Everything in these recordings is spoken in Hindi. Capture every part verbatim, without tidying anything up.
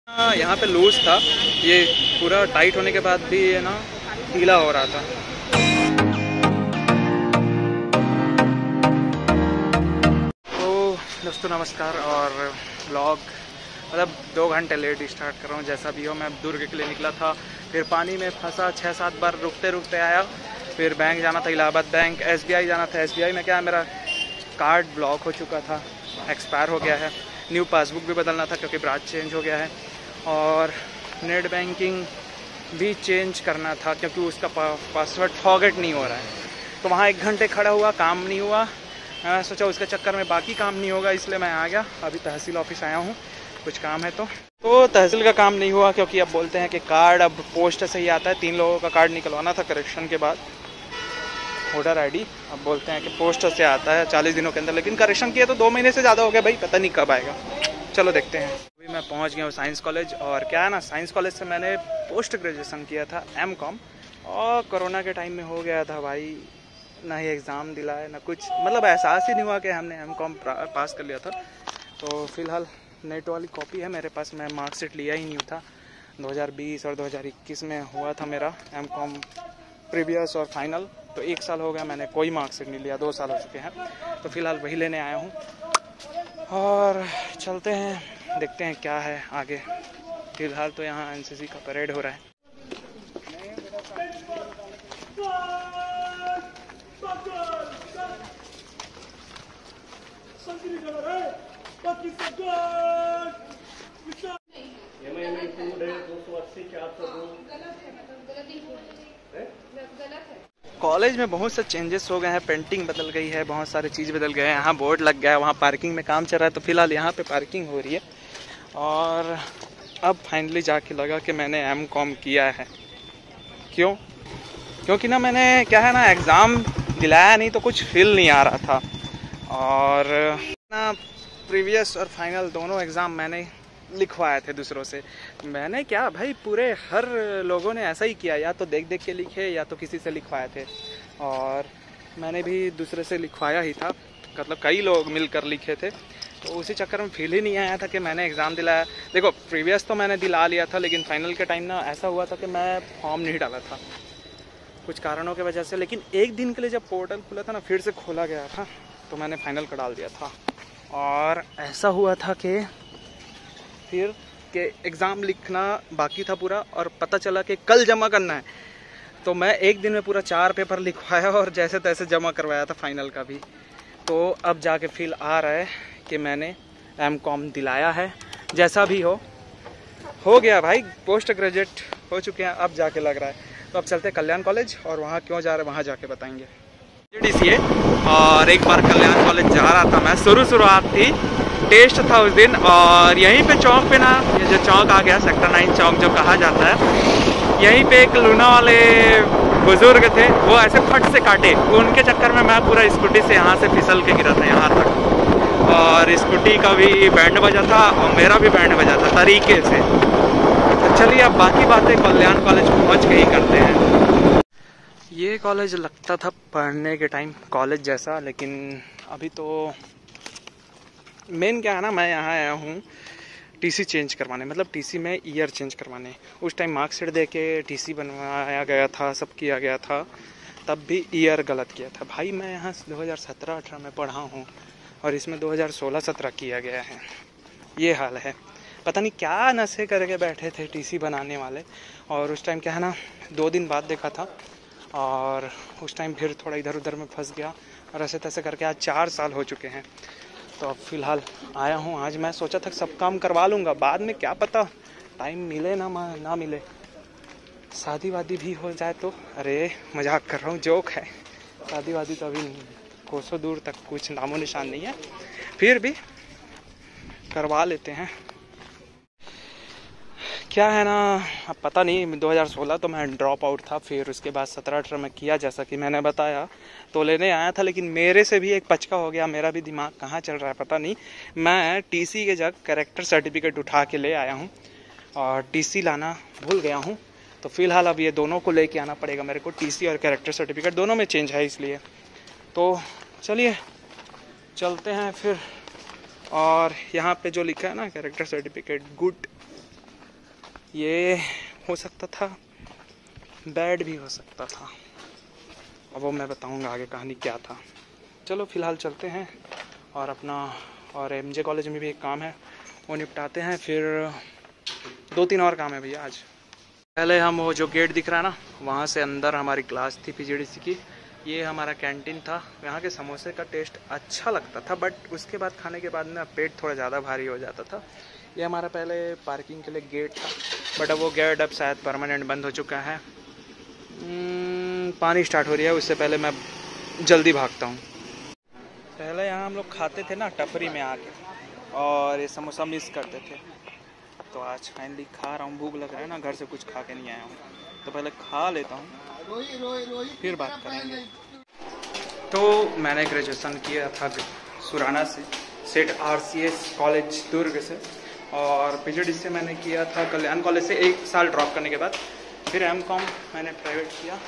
हाँ, यहाँ पे लूज था, ये पूरा टाइट होने के बाद भी ये ना ढीला हो रहा था। तो दोस्तों नमस्कार, और व्लॉग मतलब दो घंटे लेट स्टार्ट कर रहा हूँ। जैसा भी हो, मैं दुर्ग के लिए निकला था, फिर पानी में फंसा, छः सात बार रुकते रुकते आया। फिर बैंक जाना था, इलाहाबाद बैंक। एसबीआई जाना था, एसबीआई में क्या है, मेरा कार्ड ब्लॉक हो चुका था, एक्सपायर हो गया है। न्यू पासबुक भी बदलना था क्योंकि ब्रांच चेंज हो गया है, और नेट बैंकिंग भी चेंज करना था क्योंकि उसका पा, पासवर्ड फॉरगेट नहीं हो रहा है। तो वहाँ एक घंटे खड़ा हुआ, काम नहीं हुआ। मैं सोचा उसके चक्कर में बाकी काम नहीं होगा, इसलिए मैं आ गया। अभी तहसील ऑफिस आया हूँ, कुछ काम है। तो तो तहसील का काम नहीं हुआ क्योंकि अब बोलते हैं कि कार्ड अब पोस्ट से ही आता है। तीन लोगों का कार्ड निकलवाना था करेक्शन के बाद, वोटर आईडी। अब बोलते हैं कि पोस्ट से आता है चालीस दिनों के अंदर, लेकिन करेक्शन किया तो दो महीने से ज़्यादा हो गया भाई, पता नहीं कब आएगा। चलो देखते हैं। अभी मैं पहुंच गया हूँ साइंस कॉलेज, और क्या है ना, साइंस कॉलेज से मैंने पोस्ट ग्रेजुएशन किया था एम कॉम, और कोरोना के टाइम में हो गया था भाई। ना ही एग्ज़ाम दिलाए ना कुछ, मतलब एहसास ही नहीं हुआ कि हमने एम कॉम पास कर लिया था। तो फिलहाल नेट वाली कॉपी है मेरे पास, मैं मार्कशीट लिया ही नहीं था। दो हज़ार बीस और दो हज़ार इक्कीस में हुआ था मेरा एम कॉम प्रीवियस और फाइनल। तो एक साल हो गया मैंने कोई मार्कशीट नहीं लिया, दो साल हो चुके हैं। तो फिलहाल वही लेने आया हूँ, और चलते हैं, देखते हैं क्या है आगे। फिलहाल तो यहाँ एनसीसी का परेड हो रहा है। कॉलेज में बहुत से चेंजेस हो गए हैं, पेंटिंग बदल गई है, बहुत सारी चीज़ बदल गए हैं। यहाँ बोर्ड लग गया है, वहाँ पार्किंग में काम चल रहा है। तो फिलहाल यहाँ पे पार्किंग हो रही है, और अब फाइनली जाके लगा कि मैंने एम कॉम किया है। क्यों? क्योंकि ना मैंने क्या है ना, एग्ज़ाम दिलाया नहीं तो कुछ फील नहीं आ रहा था। और ना प्रीवियस और फाइनल दोनों एग्ज़ाम मैंने लिखवाए थे दूसरों से। मैंने क्या भाई, पूरे हर लोगों ने ऐसा ही किया, या तो देख देख के लिखे या तो किसी से लिखवाए थे। और मैंने भी दूसरे से लिखवाया ही था, मतलब कई लोग मिलकर लिखे थे। तो उसी चक्कर में फील ही नहीं आया था कि मैंने एग्ज़ाम दिलाया। देखो प्रीवियस तो मैंने दिला लिया था, लेकिन फाइनल के टाइम ना ऐसा हुआ था कि मैं फॉर्म नहीं डाला था कुछ कारणों की वजह से। लेकिन एक दिन के लिए जब पोर्टल खुला था ना, फिर से खोला गया था, तो मैंने फाइनल का डाल दिया था। और ऐसा हुआ था कि फिर के एग्ज़ाम लिखना बाकी था पूरा, और पता चला कि कल जमा करना है। तो मैं एक दिन में पूरा चार पेपर लिखवाया और जैसे तैसे जमा करवाया था फाइनल का भी। तो अब जाके फील आ रहा है कि मैंने एम कॉम दिलाया है। जैसा भी हो हो गया भाई, पोस्ट ग्रेजुएट हो चुके हैं, अब जाके लग रहा है। तो अब चलते हैं कल्याण कॉलेज, और वहाँ क्यों जा रहे हैं वहाँ जाके बताएंगे। डी सी ए, और एक बार कल्याण कॉलेज जा रहा था मैं, शुरू शुरुआत थी, टेस्ट था उस दिन। और यहीं पे चौक पे ना, ये जो चौक आ गया सेक्टर नाइन चौक जो कहा जाता है, यहीं पे एक लूना वाले बुजुर्ग थे, वो ऐसे फट से काटे। उनके चक्कर में मैं पूरा स्कूटी से यहाँ से फिसल के गिरा था यहाँ तक, और स्कूटी का भी बैंड बजा था और मेरा भी बैंड बजा था तरीके से। तो चलिए अब बाकी बातें कल्याण कॉलेज पहुँच के ही करते हैं। ये कॉलेज लगता था पढ़ने के टाइम कॉलेज जैसा, लेकिन अभी तो मेन क्या है ना, मैं यहाँ आया हूँ टीसी चेंज करवाने, मतलब टीसी में ईयर चेंज करवाने। उस टाइम मार्कशीट दे के टीसी बनवाया गया था, सब किया गया था, तब भी ईयर गलत किया था भाई। मैं यहाँ दो हज़ार सत्रह अठारह में पढ़ा हूँ, और इसमें दो हज़ार सोलह सत्रह किया गया है। ये हाल है, पता नहीं क्या नशे करके बैठे थे टीसी बनाने वाले। और उस टाइम क्या है ना, दो दिन बाद देखा था, और उस टाइम फिर थोड़ा इधर उधर में फंस गया, और ऐसे तैसे करके आज चार साल हो चुके हैं। तो अब फ़िलहाल आया हूँ आज। मैं सोचा था सब काम करवा लूँगा, बाद में क्या पता टाइम मिले ना ना मिले, शादी वादी भी हो जाए तो। अरे मजाक कर रहा हूँ, जोक है। शादी वादी तो अभी कोसों दूर तक कुछ नामो निशान नहीं है, फिर भी करवा लेते हैं। क्या है ना, अब पता नहीं, दो हज़ार सोलह तो मैं ड्रॉप आउट था, फिर उसके बाद सत्रह अठारह में किया जैसा कि मैंने बताया। तो लेने आया था, लेकिन मेरे से भी एक पचका हो गया, मेरा भी दिमाग कहाँ चल रहा है पता नहीं। मैं टीसी के जगह कैरेक्टर सर्टिफिकेट उठा के ले आया हूँ, और टीसी लाना भूल गया हूँ। तो फिलहाल अब ये दोनों को लेके आना पड़ेगा मेरे को, टीसी और कैरेक्टर सर्टिफिकेट दोनों में चेंज है इसलिए। तो चलिए चलते हैं फिर। और यहाँ पे जो लिखा है ना कैरेक्टर सर्टिफिकेट गुड, ये हो सकता था, बेड भी हो सकता था। अब वो मैं बताऊंगा आगे कहानी क्या था। चलो फ़िलहाल चलते हैं और अपना और एमजे कॉलेज में भी एक काम है वो निपटाते हैं, फिर दो तीन और काम है भैया आज। पहले हम वो जो गेट दिख रहा है ना, वहाँ से अंदर हमारी क्लास थी पीजीडीसी की। ये हमारा कैंटीन था। यहाँ के समोसे का टेस्ट अच्छा लगता था, बट उसके बाद खाने के बाद ना पेट थोड़ा ज़्यादा भारी हो जाता था। ये हमारा पहले पार्किंग के लिए गेट था, बट अब वो गेट अब शायद परमानेंट बंद हो चुका है। पानी स्टार्ट हो रही है, उससे पहले मैं जल्दी भागता हूँ। पहले यहाँ हम लोग खाते थे ना टपरी में आके, और ये समोसा मिस करते थे। तो आज फाइनली खा रहा हूँ, भूख लग रहा है ना, घर से कुछ खा के नहीं आया हूँ, तो पहले खा लेता हूँ फिर बात करेंगे। तो मैंने ग्रेजुएशन किया था सुराना से, सेठ आरसीएस कॉलेज दुर्ग से, और पीजीडीसी से मैंने किया था कल्याण कॉलेज से एक साल ड्रॉप करने के बाद। फिर एम कॉम मैंने प्राइवेट किया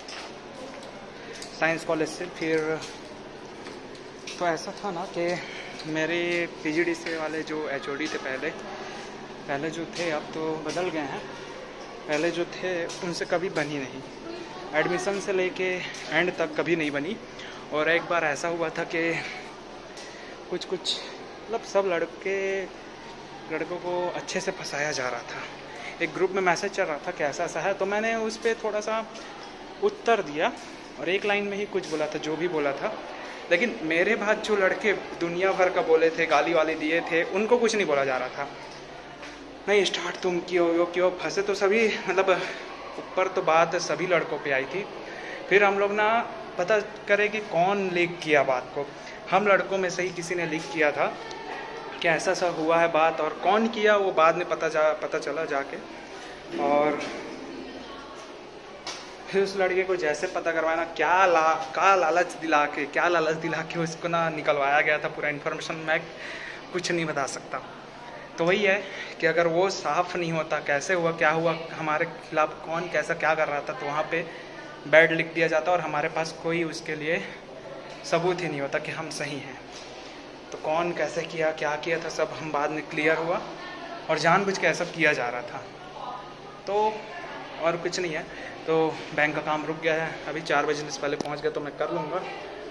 साइंस कॉलेज से। फिर तो ऐसा था ना कि मेरे पीजीडीसी वाले जो एचओडी थे पहले पहले जो थे, अब तो बदल गए हैं। पहले जो थे उनसे कभी बनी नहीं, एडमिशन से लेके एंड तक कभी नहीं बनी। और एक बार ऐसा हुआ था कि कुछ कुछ मतलब सब लड़के लड़कों को अच्छे से फंसाया जा रहा था। एक ग्रुप में मैसेज चल रहा था कि ऐसा ऐसा है, तो मैंने उस पर थोड़ा सा उत्तर दिया और एक लाइन में ही कुछ बोला था, जो भी बोला था। लेकिन मेरे बाद जो लड़के दुनिया भर का बोले थे, गाली वाली दिए थे, उनको कुछ नहीं बोला जा रहा था। नहीं स्टार्ट तुम क्यों यो क्यों फंसे, तो सभी मतलब ऊपर तो बात सभी लड़कों पे आई थी। फिर हम लोग ना पता करें कि कौन लीक किया बात को। हम लड़कों में से ही किसी ने लीक किया था कि ऐसा सा हुआ है बात, और कौन किया वो बाद में पता जा पता चला जाके। और फिर उस लड़के को जैसे पता करवाना, क्या ला का लालच दिला के क्या लालच दिला के उसको ना निकलवाया गया था पूरा इन्फॉर्मेशन। मैं कुछ नहीं बता सकता। तो वही है कि अगर वो साफ नहीं होता, कैसे हुआ क्या हुआ, हमारे खिलाफ कौन कैसा क्या कर रहा था, तो वहाँ पे बैड लिख दिया जाता और हमारे पास कोई उसके लिए सबूत ही नहीं होता कि हम सही हैं। तो कौन कैसे किया क्या किया था सब हम बाद में क्लियर हुआ, और जानबूझ के ऐसा किया जा रहा था। तो और कुछ नहीं है। तो बैंक का काम रुक गया है, अभी चार बजे से पहले पहुंच गया तो मैं कर लूँगा।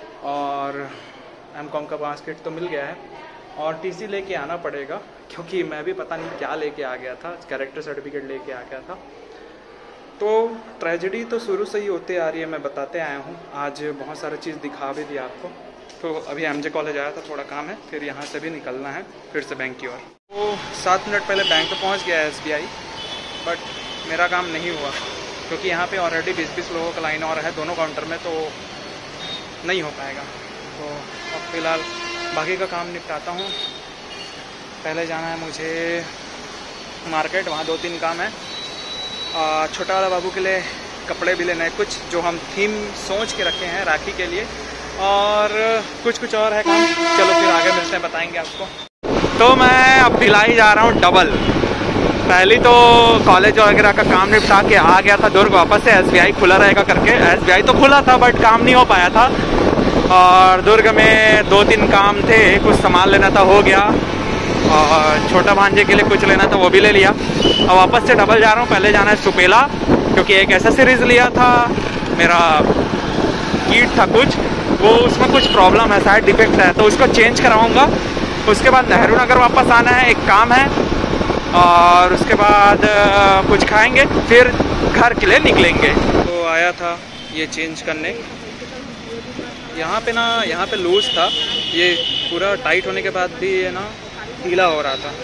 और एम कॉम का बास्केट तो मिल गया है, और टीसी लेके आना पड़ेगा, क्योंकि मैं भी पता नहीं क्या लेके आ गया था, कैरेक्टर सर्टिफिकेट लेके आ गया था। तो ट्रेजेडी तो शुरू से ही होते आ रही है, मैं बताते आया हूँ। आज बहुत सारी चीज़ दिखा भी दी आपको। तो अभी एमजे कॉलेज आया था, थोड़ा काम है, फिर यहाँ से भी निकलना है फिर से बैंक की ओर। तो सात मिनट पहले बैंक पे पहुँच गया है एस बी आई, बट मेरा काम नहीं हुआ, क्योंकि यहाँ पे ऑलरेडी बीस बीस लोगों का लाइन और है दोनों काउंटर में, तो नहीं हो पाएगा। तो अब फ़िलहाल बाकी का काम निपटाता हूँ। पहले जाना है मुझे मार्केट, वहाँ दो तीन काम है। छोटा वाला बाबू के लिए कपड़े भी लेना है कुछ, जो हम थीम सोच के रखे हैं राखी के लिए, और कुछ कुछ और है काम। चलो फिर आगे मिलते हैं, बताएंगे आपको। तो मैं अब भिलाई जा रहा हूँ डबल। पहली तो कॉलेज वगैरह का काम निपटा के आ गया था दुर्ग वापस से, एसबीआई खुला रहेगा करके। एसबीआई तो खुला था बट काम नहीं हो पाया था, और दुर्ग में दो तीन काम थे, कुछ सामान लेना था हो गया, और छोटा भांजे के लिए कुछ लेना था वो भी ले लिया। अब वापस से डबल जा रहा हूँ। पहले जाना है सुपेला, क्योंकि एक ऐसा सीरीज़ लिया था, मेरा कीट था कुछ, वो उसमें कुछ प्रॉब्लम है, शायद डिफेक्ट है, तो उसको चेंज करवाऊँगा। उसके बाद नेहरू नगर वापस आना है, एक काम है, और उसके बाद कुछ खाएंगे, फिर घर के लिए निकलेंगे। तो आया था ये चेंज करने, यहाँ पे ना यहाँ पे लूज था, ये पूरा टाइट होने के बाद भी ये ना ढीला हो रहा था,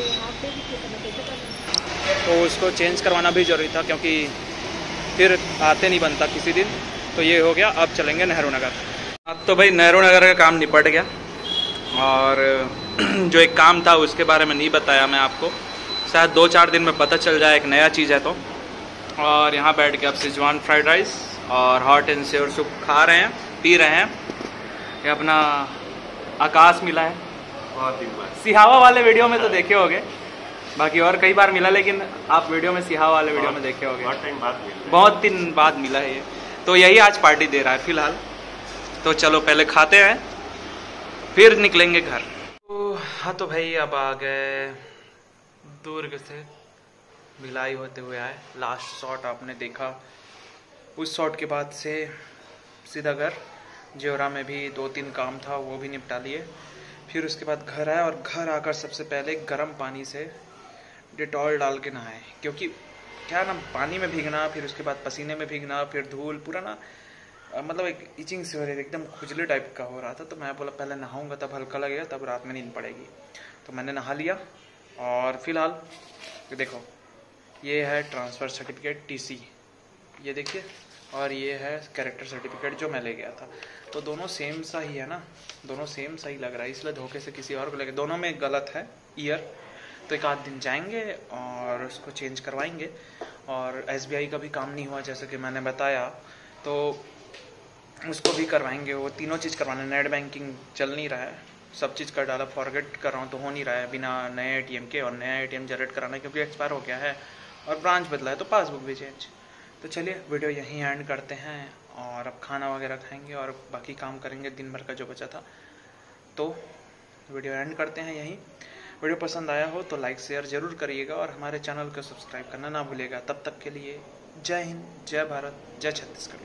तो उसको चेंज करवाना भी ज़रूरी था, क्योंकि फिर आते नहीं बनता किसी दिन। तो ये हो गया, अब चलेंगे नेहरू नगर। अब तो भाई नेहरू नगर का काम निपट गया, और जो एक काम था उसके बारे में नहीं बताया मैं आपको, शायद दो चार दिन में पता चल जाए, एक नया चीज़ है तो। और यहाँ बैठ के अब सिजवान फ्राइड राइस और हॉट एंड श्योर सूप खा रहे हैं, पी रहे हैं। ये अपना आकाश मिला है, बहुत दिन बाद। सिहावा वाले वीडियो में तो देखे होगे, बाकी और कई बार मिला, लेकिन आप वीडियो में सिहावा वाले वीडियो में देखे होगे, बहुत टाइम बाद मिला, बहुत दिन बाद मिला है ये। तो यही आज पार्टी दे रहा है फिलहाल। तो चलो पहले खाते हैं, फिर निकलेंगे घर। तो हाँ तो भाई अब आ गए दुर्ग से भिलाई होते हुए आए। लास्ट शॉट आपने देखा, उस शॉट के बाद से सीधा घर। जेवरा में भी दो तीन काम था, वो भी निपटा लिए। फिर उसके बाद घर आया और घर आकर सबसे पहले गर्म पानी से डिटॉल डाल के नहाए, क्योंकि क्या ना पानी में भीगना, फिर उसके बाद पसीने में भीगना, फिर धूल पूरा ना मतलब एक इचिंग से हो रही थी, एकदम खुजले टाइप का हो रहा था। तो मैं बोला पहले नहाऊंगा तब हल्का लगेगा, तब रात में नींद पड़ेगी। तो मैंने नहा लिया और फिलहाल देखो ये है ट्रांसफ़र सर्टिफिकेट टीसी, ये देखिए, और ये है कैरेक्टर सर्टिफिकेट जो मैं ले गया था। तो दोनों सेम सा ही है ना, दोनों सेम सा ही लग रहा है, इसलिए धोखे से किसी और को लेके, दोनों में गलत है ईयर। तो एक आध दिन जाएंगे और उसको चेंज करवाएंगे। और एसबीआई का भी काम नहीं हुआ जैसे कि मैंने बताया, तो उसको भी करवाएंगे। वो तीनों चीज़ करवाना है। नेट बैंकिंग चल नहीं रहा है, सब चीज़ कर डाला, फॉरगेट कर रहा हूँ तो हो नहीं रहा है बिना नए एटीएम के, और नया एटीएम जनरेट कराना है क्योंकि एक्सपायर हो गया है, और ब्रांच बदला है तो पासबुक भी चेंज। तो चलिए वीडियो यहीं एंड करते हैं और अब खाना वगैरह खाएंगे और बाकी काम करेंगे दिन भर का जो बचा था। तो वीडियो एंड करते हैं यहीं। वीडियो पसंद आया हो तो लाइक शेयर ज़रूर करिएगा और हमारे चैनल को सब्सक्राइब करना ना भूलिएगा। तब तक के लिए जय हिंद, जय भारत, जय छत्तीसगढ़।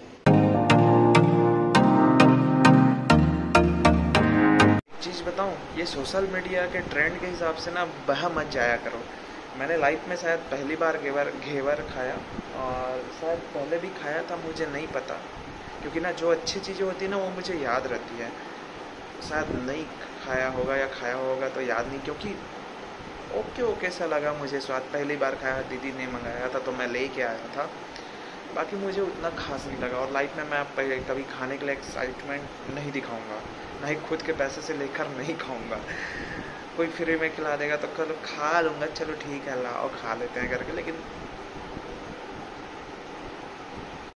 चीज़ बताऊं, ये सोशल मीडिया के ट्रेंड के हिसाब से ना बहा मत जाया करो। मैंने लाइफ में शायद पहली बार घेवर घेवर खाया, और शायद पहले भी खाया था, मुझे नहीं पता, क्योंकि ना जो अच्छी चीज़ें होती है ना वो मुझे याद रहती है। शायद नहीं खाया होगा या खाया होगा तो याद नहीं, क्योंकि ओके ओके सा लगा मुझे स्वाद। पहली बार खाया, दीदी ने मंगाया था तो मैं ले के आया था, बाकी मुझे उतना खास नहीं लगा। और लाइफ में मैं पहले कभी खाने के लिए एक्साइटमेंट नहीं दिखाऊंगा, ना ही खुद के पैसे से लेकर नहीं खाऊंगा। कोई फ्री में खिला देगा तो कल खा लूँगा, चलो ठीक है लाओ खा लेते हैं करके, लेकिन